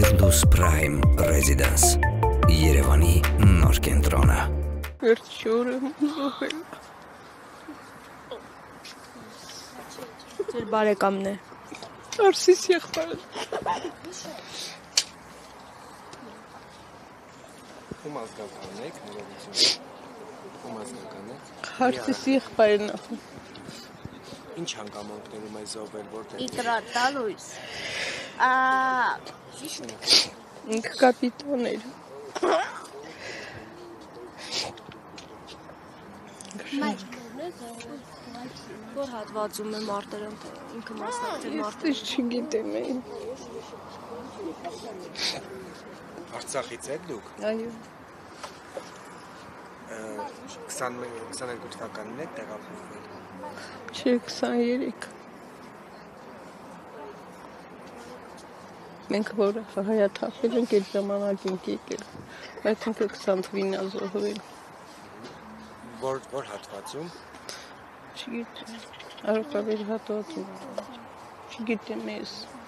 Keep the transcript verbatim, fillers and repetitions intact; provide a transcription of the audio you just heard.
Firdaus Prime Residence, Երևանի նոր կենտրոնը։ Վերջուրը զոհել։ Ձեր բարեկամն է։ Արսիս եղբայրը։ Ում ազգական եք, ներողություն։ Ում ազգական եք։ Արսիս եղբայրն է։ Ինչ հանգամանքներում է զոհվել, որտեղ։ Իկրա տալույս։ Ա Ինքը կապիտան էր։ Որ հատվածում է մարտերն, ինքը մասնակցել մարտերն։ Ես չգիտեմ այն։ Արցախից եք դուք։ Այո։ քսաներկու թվականին եք տեղափոխվել։ Չէ, քսաներեք։ Մենք որ հայաթափել ենք այդ ժամանակ ենք եկել, բայց ինքը քսան թվին է զոհվել։ Որ որ հատվածում։ Չգիտեմ, արոքաբեր հատվածում։ Չգիտեմ ես։